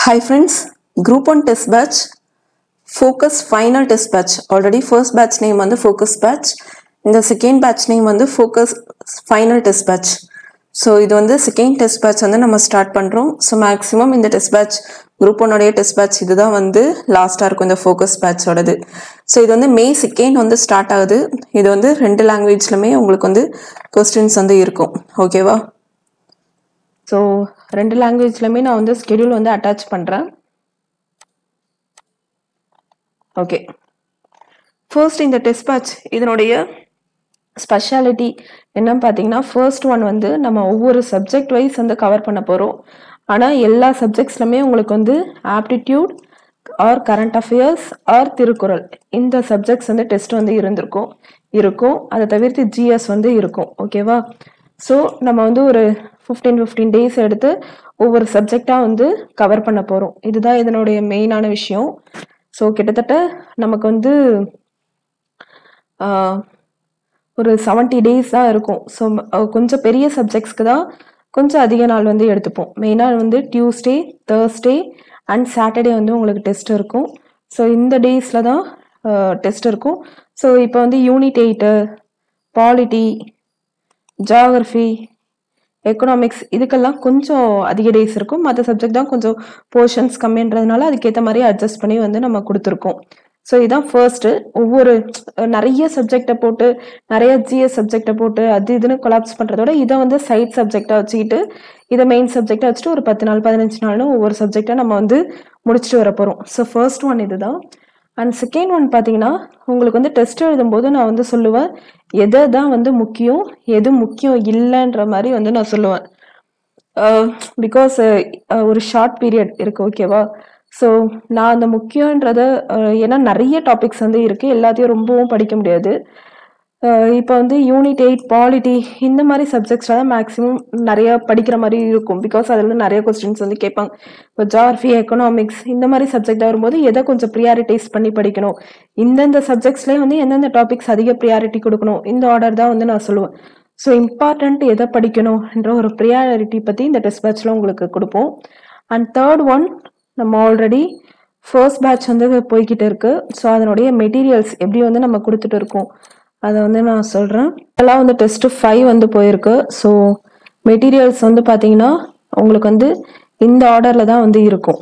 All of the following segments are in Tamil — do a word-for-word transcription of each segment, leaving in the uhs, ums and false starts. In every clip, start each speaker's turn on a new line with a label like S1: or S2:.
S1: Hi friends, Group one test batch, Focus final test batch. Already first batch name on the Focus batch. In the second batch name on the Focus final test batch. So this is the second test batch and we start pandrom. So maximum in the test batch, Group one test batch this is the last arc in the Focus batch. So this is the May second on the start. This is the two language questions on the okay va? So ரெண்டு லாங்குவேஜ்லமே நான் வந்து ஸ்கெட்யூல் வந்து அட்டாச் பண்றேன். ஓகே. ஃபர்ஸ்ட் இந்த டெஸ்ட் பேட்ச் இதனுடைய ஸ்பெஷாலிட்டி என்னன்னு பாத்தீங்கன்னா ஃபர்ஸ்ட் ஒன் வந்து நம்ம ஒவ்வொரு சப்ஜெக்ட் வைஸ் வந்து கவர் பண்ண போறோம். ஆனா எல்லா சப்ஜெக்ட்ஸ்லமே உங்களுக்கு வந்து aptitude or current affairs or Thirukkural இந்த சப்ஜெக்ட்ஸ் வந்து டெஸ்ட் வந்து இருந்திருக்கும் இருக்கும். அதை தவிர்த்து ஜிஎஸ் வந்து இருக்கும். ஓகேவா? ஸோ நம்ம வந்து ஒரு ஃபிஃப்டீன் ஃபிஃப்டீன் டேஸ் எடுத்து ஒவ்வொரு சப்ஜெக்டாக வந்து கவர் பண்ண போகிறோம். இதுதான் இதனுடைய மெயினான விஷயம். ஸோ கிட்டத்தட்ட நமக்கு வந்து ஒரு செவன்ட்டி டேஸ் தான் இருக்கும். ஸோ கொஞ்சம் பெரிய சப்ஜெக்ட்ஸ்க்கு தான் கொஞ்சம் அதிக நாள் வந்து எடுத்துப்போம். மெயினாக வந்து டியூஸ்டே, தேர்ஸ்டே அண்ட் சாட்டர்டே வந்து உங்களுக்கு டெஸ்ட் இருக்கும். ஸோ இந்த டேஸில் தான் டெஸ்ட் இருக்கும். ஸோ இப்போ வந்து unit eight, polity, geography, economics இதுக்கெல்லாம் கொஞ்சம் அதிக டேஸ் இருக்கும். மற்ற சப்ஜெக்ட் தான் கொஞ்சம் போர்ஷன்ஸ் கம்மின்றதுனால அதுக்கேற்ற மாதிரி அட்ஜஸ்ட் பண்ணி வந்து நம்ம கொடுத்துருக்கோம். ஸோ இதுதான் ஃபர்ஸ்ட். ஒவ்வொரு நிறைய சப்ஜெக்டை போட்டு நிறைய ஜிஎஸ் சப்ஜெக்டை போட்டு அது இதுன்னு கொலாப்ஸ் பண்றதோட இதை வந்து சைட் சப்ஜெக்டா வச்சுக்கிட்டு இதை மெயின் சப்ஜெக்டா வச்சுட்டு ஒரு பத்து நாள் பதினஞ்சு நாள்னு ஒவ்வொரு சப்ஜெக்டா நம்ம வந்து முடிச்சுட்டு வர போறோம். ஸோ ஃபர்ஸ்ட் ஒன் இதுதான். அண்ட் செகண்ட் ஒன் பார்த்தீங்கன்னா உங்களுக்கு வந்து டெஸ்ட் எழுதும்போது நான் வந்து சொல்லுவேன் எதை தான் வந்து முக்கியம் எது முக்கியம் இல்லைன்ற மாதிரி வந்து நான் சொல்லுவேன். பிகாஸ் ஒரு ஷார்ட் பீரியட் இருக்கு. ஓகேவா? ஸோ நான் அந்த முக்கியன்றத ஏன்னா நிறைய டாபிக்ஸ் வந்து இருக்கு, எல்லாத்தையும் ரொம்பவும் படிக்க முடியாது. இப்போ வந்து யூனிட் எயிட், பாலிட்டி இந்த மாதிரி சப்ஜெக்ட்ஸ்ல தான் மேக்ஸிமம் நிறைய படிக்கிற மாதிரி இருக்கும். பிகாஸ் அதுல இருந்து நிறைய கொஸ்டின்ஸ் வந்து கேட்பாங்க. இப்போ ஜியோகிரஃபி, எக்கனாமிக்ஸ் இந்த மாதிரி சப்ஜெக்ட் வரும்போது எதை கொஞ்சம் ப்ரியாரிட்டைஸ் பண்ணி படிக்கணும், இந்தந்த சப்ஜெக்ட்ஸ்லேயே வந்து எந்தெந்த டாபிக்ஸ் அதிக ப்ரியாரிட்டி கொடுக்கணும், இந்த ஆர்டர் தான் வந்து நான் சொல்லுவேன். ஸோ இம்பார்ட்டன்ட் எதை படிக்கணும் என்ற ஒரு ப்ரியாரிட்டி பற்றி இந்த டெஸ்ட் பேட்ச்ல உங்களுக்கு கொடுப்போம். அண்ட் தேர்ட் ஒன் நம்ம ஆல்ரெடி ஃபர்ஸ்ட் பேட்ச் வந்து போய்கிட்டு இருக்கு. ஸோ அதனுடைய மெட்டீரியல்ஸ் எப்படி வந்து நம்ம கொடுத்துட்டு இருக்கோம் அதை வந்து நான் சொல்றேன். இதெல்லாம் வந்து டெஸ்ட் ஃபைவ் வந்து போயிருக்கு. ஸோ மெட்டீரியல்ஸ் வந்து பார்த்தீங்கன்னா உங்களுக்கு வந்து இந்த ஆர்டர்ல தான் வந்து இருக்கும்.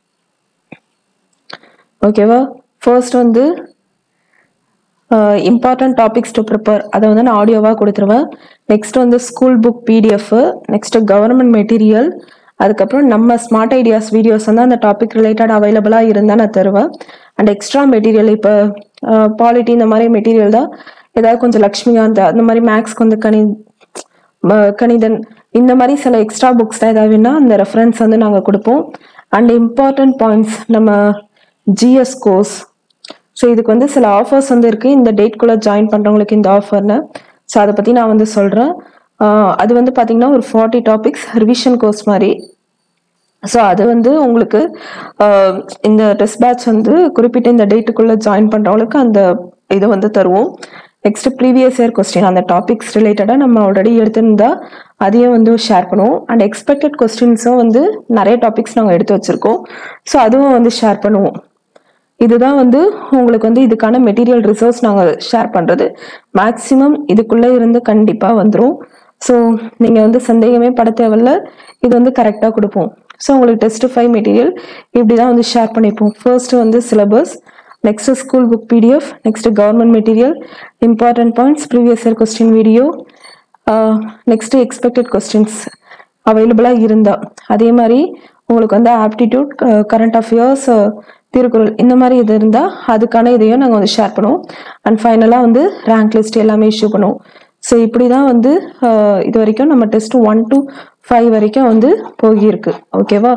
S1: ஓகேவா? ஃபர்ஸ்ட் வந்து இம்பார்ட்டன்ட் டாபிக்ஸ் டு ப்ரிப்பேர் அதை வந்து நான் ஆடியோவாக கொடுத்துருவேன். நெக்ஸ்ட் வந்து school book PDF, next government material, அதுக்கப்புறம் நம்ம ஸ்மார்ட் ஐடியாஸ் வீடியோஸ் வந்து அந்த டாபிக் ரிலேட்டட் அவைலபிளாக இருந்தால் நான் தருவேன். அண்ட் எக்ஸ்ட்ரா மெட்டீரியல் இப்போ பாலிட்டி இந்த மாதிரி மெட்டீரியல் தான் ஏதாவது கொஞ்சம் லக்ஷ்மிகாந்த் அந்த மாதிரி மேக்ஸ்க்கு வந்து கணி கணிதன் இந்த மாதிரி சில எக்ஸ்ட்ரா புக்ஸ் தான் ஏதாவது வேணா அந்த ரெஃபரன்ஸ் வந்து நாங்கள் கொடுப்போம். அண்ட் இம்பார்ட்டன்ட் பாயிண்ட்ஸ் நம்ம ஜிஎஸ் கோர்ஸ். ஸோ இதுக்கு வந்து சில ஆஃபர்ஸ் வந்து இருக்கு. இந்த டேட்குள்ளே ஜாயின் பண்ணுறவங்களுக்கு இந்த ஆஃபர்னு. ஸோ அதை பற்றி நான் வந்து சொல்கிறேன். அது வந்து பார்த்தீங்கன்னா ஒரு ஃபார்ட்டி டாபிக்ஸ் ரிவிஷன் கோர்ஸ் மாதிரி. ஸோ அது வந்து உங்களுக்கு இந்த டெஸ்ட் பேட்ச் வந்து குறிப்பிட்ட இந்த டேட்டுக்குள்ளே ஜாயின் பண்ணுறவங்களுக்கு அந்த இதை வந்து தருவோம். நெக்ஸ்ட் ப்ரீவியஸ் இயர் கொஸ்டின் அந்த டாபிக்ஸ் ரிலேட்டடாக நம்ம ஆல்ரெடி எடுத்திருந்தா அதையும் வந்து ஷேர் பண்ணுவோம். அண்ட் எக்ஸ்பெக்டட் கொஸ்டின்ஸும் வந்து நிறைய டாபிக்ஸ் நாங்கள் எடுத்து வச்சிருக்கோம். ஸோ அதுவும் வந்து ஷேர் பண்ணுவோம். இதுதான் வந்து உங்களுக்கு வந்து இதுக்கான மெட்டீரியல் ரிசோர்ஸ் நாங்கள் ஷேர் பண்ணுறது. மேக்ஸிமம் இதுக்குள்ளே இருந்து கண்டிப்பாக வந்துடும். ஸோ நீங்கள் வந்து சந்தேகமே பட தேவையில்ல, இது வந்து கரெக்டாக கொடுப்போம். ஸோ உங்களுக்கு டெஸ்ட் ஃபைவ் மெட்டீரியல் இப்படி தான் வந்து ஷேர் பண்ணிப்போம். ஃபர்ஸ்ட் வந்து syllabus, next school book PDF, next government material, important points, previous year question video, next expected questions அவைலபிளாக இருந்தால், அதே மாதிரி உங்களுக்கு வந்து ஆப்டிடியூட், கரண்ட் அஃபேர்ஸ், திருக்குறள் இந்த மாதிரி இது இருந்தால் அதுக்கான இதையும் நாங்கள் வந்து ஷேர் பண்ணுவோம். அண்ட் ஃபைனலாக வந்து ரேங்க் லிஸ்ட் எல்லாமே இஷ்யூ பண்ணுவோம். ஸோ இப்படி தான் வந்து இது வரைக்கும் நம்ம டெஸ்ட் ஒன் டு ஃபைவ் வரைக்கும் வந்து போகியிருக்கு. ஓகேவா?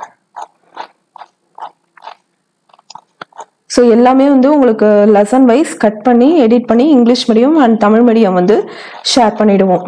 S1: ஸோ எல்லாமே வந்து உங்களுக்கு லெசன் வைஸ் கட் பண்ணி எடிட் பண்ணி English medium and Tamil medium வந்து ஷேர் பண்ணிடுவோம்.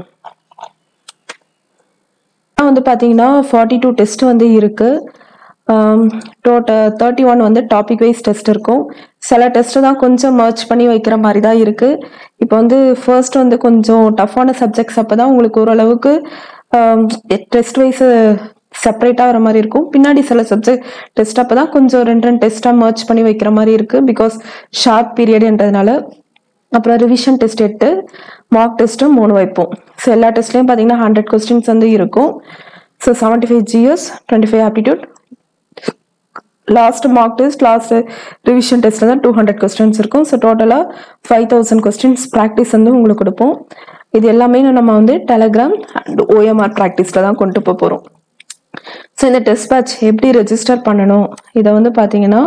S1: வந்து பார்த்தீங்கன்னா ஃபார்ட்டி டூ டெஸ்ட் வந்து இருக்கு. டோட்டல் தேர்ட்டி ஒன் வந்து டாபிக் வைஸ் டெஸ்ட் இருக்கும். சில டெஸ்ட் தான் கொஞ்சம் மர்ச் பண்ணி வைக்கிற மாதிரி தான் இருக்கு. இப்போ வந்து ஃபர்ஸ்ட் வந்து கொஞ்சம் டஃப்பான சப்ஜெக்ட்ஸ் அப்போ தான் உங்களுக்கு ஓரளவுக்கு டெஸ்ட் வைஸ் செப்பரேட்டாக வர மாதிரி இருக்கும். பின்னாடி சில சப்ஜெக்ட் டெஸ்ட் அப்போ தான் கொஞ்சம் ரெண்டு ரெண்டு டெஸ்ட்டாக மர்ச் பண்ணி வைக்கிற மாதிரி இருக்குது, பிகாஸ் ஷார்ட் பீரியடுன்றதுனால. அப்புறம் ரிவிஷன் டெஸ்ட் எட்டு, மார்க் டெஸ்ட்டும் மூணு வைப்போம். ஸோ எல்லா டெஸ்ட்லையும் பார்த்தீங்கன்னா ஹண்ட்ரட் கொஸ்டின்ஸ் வந்து இருக்கும். So seventy five GS, twenty five aptitude, last mark test, last revision டெஸ்ட்டில் தான் டூ ஹண்ட்ரட் கொஸ்டின்ஸ் இருக்கும். ஸோ டோட்டலாக ஃபைவ் தௌசண்ட் கொஸ்டின்ஸ் ப்ராக்டிஸ் வந்து உங்களுக்கு கொடுப்போம். இது எல்லாமே நம்ம வந்து டெலகிராம் அண்ட் ஓஎம்ஆர் ப்ராக்டிஸில் தான் கொண்டு போக போகிறோம். ஸோ இந்த டெஸ்ட் பேட்ச் எப்படி ரெஜிஸ்டர் பண்ணணும், இதை வந்து பார்த்தீங்கன்னா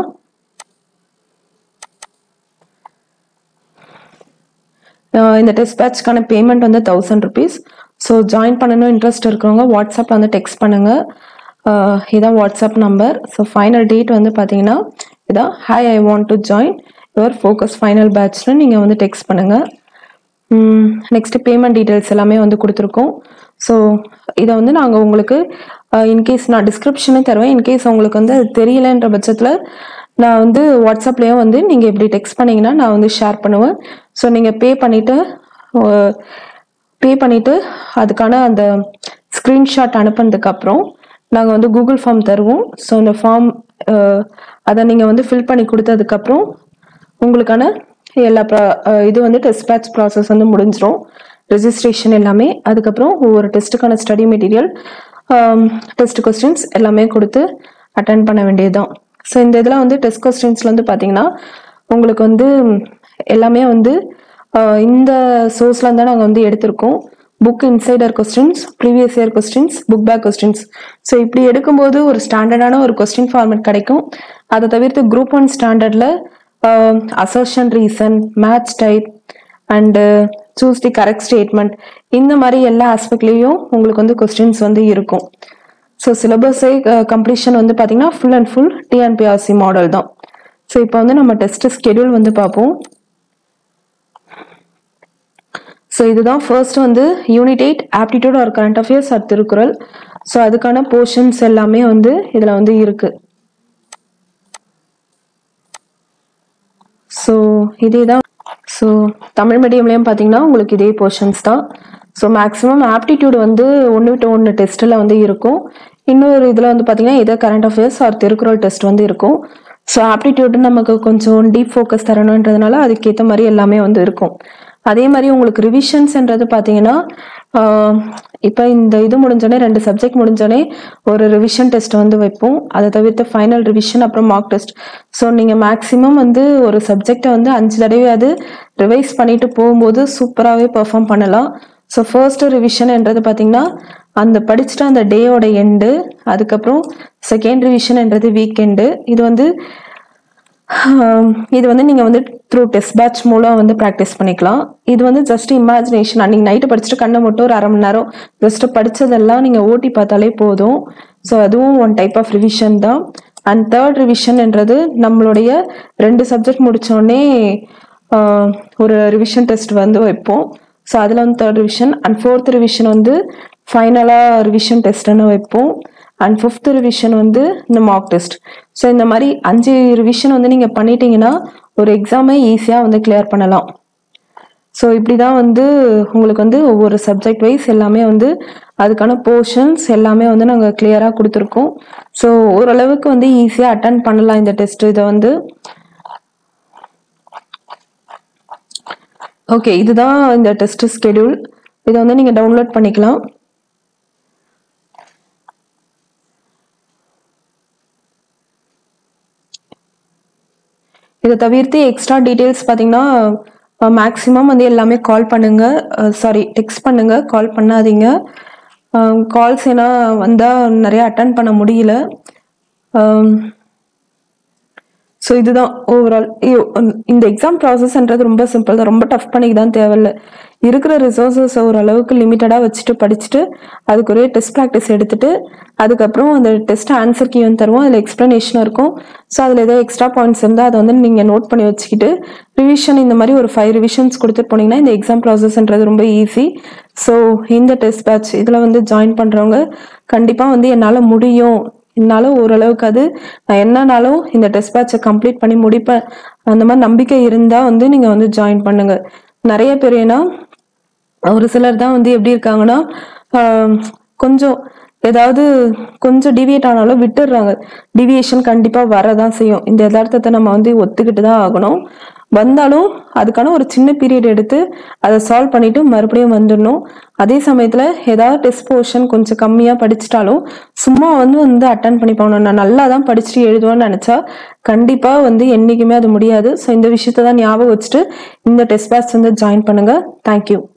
S1: இந்த டெஸ்ட் பேட்ச்க்கான பேமெண்ட் வந்து தௌசண்ட் ருபீஸ். ஸோ ஜாயின் பண்ணணும் இன்ட்ரெஸ்ட் இருக்கிறவங்க வாட்ஸ்அப்பில் வந்து டெக்ஸ்ட் பண்ணுங்கள். இதான் WhatsApp number. So final date வந்து பார்த்தீங்கன்னா இதான், hi I want to join your focus final பேட்ச்னு நீங்கள் வந்து டெக்ஸ்ட் பண்ணுங்கள். நெக்ஸ்ட்டு பேமெண்ட் டீட்டெயில்ஸ் எல்லாமே வந்து கொடுத்துருக்கோம். ஸோ இதை வந்து நாங்கள் உங்களுக்கு இன்கேஸ் நான் டிஸ்கிரிப்ஷனே தருவேன். இன்கேஸ் உங்களுக்கு வந்து அது தெரியலன்ற பட்சத்தில் நான் வந்து வாட்ஸ்அப்லேயும் வந்து நீங்கள் எப்படி டெக்ஸ்ட் பண்ணிங்கன்னா நான் வந்து ஷேர் பண்ணுவேன். ஸோ நீங்கள் பே பண்ணிவிட்டு பே பண்ணிவிட்டு அதுக்கான அந்த ஸ்க்ரீன்ஷாட் அனுப்புனதுக்கப்புறம் நாங்கள் வந்து கூகுள் ஃபார்ம் தருவோம். ஸோ இந்த ஃபார்ம் அதை நீங்கள் வந்து ஃபில் பண்ணி கொடுத்ததுக்கப்புறம் உங்களுக்கான எல்லா ப்ரா இது வந்து டெஸ்ட் பேட்ச் ப்ராசஸ் வந்து முடிஞ்சிடும், ரெஜிஸ்ட்ரேஷன் எல்லாமே. அதுக்கப்புறம் ஒவ்வொரு டெஸ்ட்டுக்கான ஸ்டடி மெட்டீரியல், டெஸ்ட் கொஸ்டின்ஸ் எல்லாமே கொடுத்து அட்டென்ட் பண்ண வேண்டியது தான். ஸோ இந்த இதில் வந்து டெஸ்ட் கொஸ்டின்ஸில் வந்து பார்த்தீங்கன்னா உங்களுக்கு வந்து எல்லாமே வந்து இந்த சோர்ஸில் தான் நாங்கள் வந்து எடுத்திருக்கோம். Book insider questions, previous year questions, book back questions. So இப்படி எடுக்கும்போது ஒரு ஸ்டாண்டர்டான ஒரு கொஸ்டின் ஃபார்மேட் கிடைக்கும். அதை தவிர்த்து குரூப் ஒன் ஸ்டாண்டர்டில் assertion, reason, match type and choose the correct statement, இந்த மாதிரி எல்லா ஆஸ்பெக்ட்லேயும் உங்களுக்கு வந்து கொஸ்டின்ஸ் வந்து இருக்கும். ஸோ சிலபஸை கம்ப்ளீஷன் வந்து பார்த்தீங்கன்னா full and full TNPRC model தான். ஸோ இப்போ வந்து நம்ம டெஸ்ட் ஸ்கெடியூல் வந்து பார்ப்போம். ஸோ இதுதான் ஃபர்ஸ்ட் வந்து unit eight aptitude or current affairs or Thirukkural. So அதுக்கான போர்ஷன்ஸ் எல்லாமே வந்து இதில் வந்து இருக்கு. ஸோ இதே தான். ஸோ தமிழ் மீடியம்லேயும் பார்த்தீங்கன்னா உங்களுக்கு இதே போர்ஷன்ஸ் தான். ஸோ மேக்ஸிமம் ஆப்டிடியூட் வந்து ஒன்று விட்டு ஒன்று டெஸ்ட்டில் வந்து இருக்கும். இன்னொரு இதில் வந்து பார்த்தீங்கன்னா இதே current affairs or Thirukkural test வந்து இருக்கும். ஸோ ஆப்டிடியூட் நமக்கு கொஞ்சம் டீப் ஃபோக்கஸ் தரணுன்றதுனால அதுக்கேற்ற மாதிரி எல்லாமே வந்து இருக்கும். அதே மாதிரி உங்களுக்கு ரிவிஷன்ஸ்ன்றது பார்த்தீங்கன்னா இப்போ இந்த இது முடிஞ்சோடனே ரெண்டு சப்ஜெக்ட் முடிஞ்சோடனே ஒரு ரிவிஷன் டெஸ்ட் வந்து வைப்போம். அதை தவிர்த்து ஃபைனல் ரிவிஷன் அப்புறம் மார்க் டெஸ்ட். ஸோ நீங்கள் மேக்ஸிமம் வந்து ஒரு சப்ஜெக்டை வந்து அஞ்சு தடவையாவது ரிவைஸ் பண்ணிட்டு போகும்போது சூப்பராகவே பெர்ஃபார்ம் பண்ணலாம். ஸோ ஃபர்ஸ்ட் ரிவிஷன்ன்றது பார்த்தீங்கன்னா அந்த படிச்சுட்டு அந்த டேயோட எண்டு, அதுக்கப்புறம் செகண்ட் ரிவிஷன்ன்றது வீக்கெண்டு. இது வந்து இது வந்து நீங்கள் வந்து த்ரூ டெஸ்ட் பேட்ச் மூலம் வந்து ப்ராக்டிஸ் பண்ணிக்கலாம். இது வந்து ஜஸ்ட் இமேஜினேஷன். அன்றைக்கி நைட்டு படிச்சுட்டு கண்ணை மட்டும் ஒரு அரை மணி நேரம் ஜஸ்ட்டு படித்ததெல்லாம் நீங்கள் ஓட்டி பார்த்தாலே போதும். ஸோ அதுவும் ஒன் டைப் ஆஃப் ரிவிஷன் தான். அண்ட் தேர்ட் ரிவிஷன்ன்றது நம்மளுடைய ரெண்டு சப்ஜெக்ட் முடித்தோடனே ஒரு ரிவிஷன் டெஸ்ட் வந்து வைப்போம். ஸோ அதில் வந்து third revision. And fourth revision வந்து ஃபைனலாக ரிவிஷன் டெஸ்ட்டுன்னு வைப்போம். அண்ட் ஃபிஃப்த் ரிவிஷன் வந்து இந்த மார்க் டெஸ்ட். ஸோ இந்த மாதிரி அஞ்சு ரிவிஷன் வந்து நீங்கள் பண்ணிட்டீங்கன்னா ஒரு எக்ஸாமை ஈஸியாக வந்து கிளியர் பண்ணலாம். ஸோ இப்படி தான் வந்து உங்களுக்கு வந்து ஒவ்வொரு சப்ஜெக்ட் வைஸ் எல்லாமே வந்து அதுக்கான போர்ஷன்ஸ் எல்லாமே வந்து நாங்கள் கிளியராக கொடுத்துருக்கோம். ஸோ ஓரளவுக்கு வந்து ஈஸியாக அட்டன் பண்ணலாம் இந்த டெஸ்ட். இதை வந்து ஓகே, இதுதான் இந்த டெஸ்ட் ஸ்கெடியூல். இதை வந்து நீங்கள் டவுன்லோட் பண்ணிக்கலாம். இதை தவிர்த்து எக்ஸ்ட்ரா டீட்டெயில்ஸ் பார்த்தீங்கன்னா மேக்ஸிமம் வந்து எல்லாமே கால் பண்ணுங்க, சாரி டெக்ஸ்ட் பண்ணுங்க, கால் பண்ணாதீங்க. கால்ஸ் ஏன்னா வந்தால் நிறைய அட்டன் பண்ண முடியல. ஸோ இதுதான் ஓவரால். இந்த எக்ஸாம் ப்ராசஸ்ன்றது ரொம்ப சிம்பிள் தான், ரொம்ப டஃப் பண்ணிக்க தான் தேவையில்லை. இருக்கிற ரிசோர்ஸஸ் ஓரளவுக்கு லிமிட்டடாக வச்சுட்டு படிச்சுட்டு அதுக்கு ஒரே டெஸ்ட் ப்ராக்டிஸ் எடுத்துட்டு அதுக்கப்புறம் அந்த டெஸ்ட் ஆன்சர் கீ வந்து தருவோம். அதில் எக்ஸ்ப்ளனேஷன் இருக்கும். ஸோ அதில் ஏதோ எக்ஸ்ட்ரா பாயிண்ட்ஸ் இருந்தால் அதை வந்து நீங்கள் நோட் பண்ணி வச்சுக்கிட்டு ரிவிஷன் இந்த மாதிரி ஒரு ஃபைவ் ரிவிஷன்ஸ் கொடுத்துட்டு போனீங்கன்னா இந்த எக்ஸாம் ப்ராசஸ்ன்றது ரொம்ப ஈஸி. ஸோ இந்த டெஸ்ட் பேட்ச் இதில் வந்து ஜாயின் பண்ணுறவங்க கண்டிப்பாக வந்து என்னால் முடியும், என்னாலும் ஓரளவுக்கு அது நான் என்னன்னாலும் இந்த டெஸ்ட் பேட்சை கம்ப்ளீட் பண்ணி முடிப்பேன் அந்த மாதிரி நம்பிக்கை இருந்தால் வந்து நீங்கள் வந்து ஜாயின் பண்ணுங்க. நிறைய பேர் ஏன்னா ஒரு சிலர் தான் வந்து எப்படி இருக்காங்கன்னா கொஞ்சம் ஏதாவது கொஞ்சம் டிவியேட் ஆனாலும் விட்டுடுறாங்க. டிவியேஷன் கண்டிப்பா வரதான் செய்யும். இந்த யதார்த்தத்தை நம்ம வந்து ஒத்துக்கிட்டு தான் ஆகணும். வந்தாலும் அதுக்கான ஒரு சின்ன பீரியட் எடுத்து அதை சால்வ் பண்ணிட்டு மறுபடியும் வந்துடணும். அதே சமயத்துல ஏதாவது டெஸ்ட் போர்ஷன் கொஞ்சம் கம்மியா படிச்சுட்டாலும் சும்மா வந்து வந்து அட்டன் பண்ணி போகணும். நான் நல்லா தான் படிச்சுட்டு எழுதுவேன்னு நினைச்சா கண்டிப்பா வந்து என்னைக்குமே அது முடியாது. ஸோ இந்த விஷயத்த தான் ஞாபகம் வச்சுட்டு இந்த டெஸ்ட் பேட்ச் வந்து ஜாயின் பண்ணுங்க. தேங்க்யூ.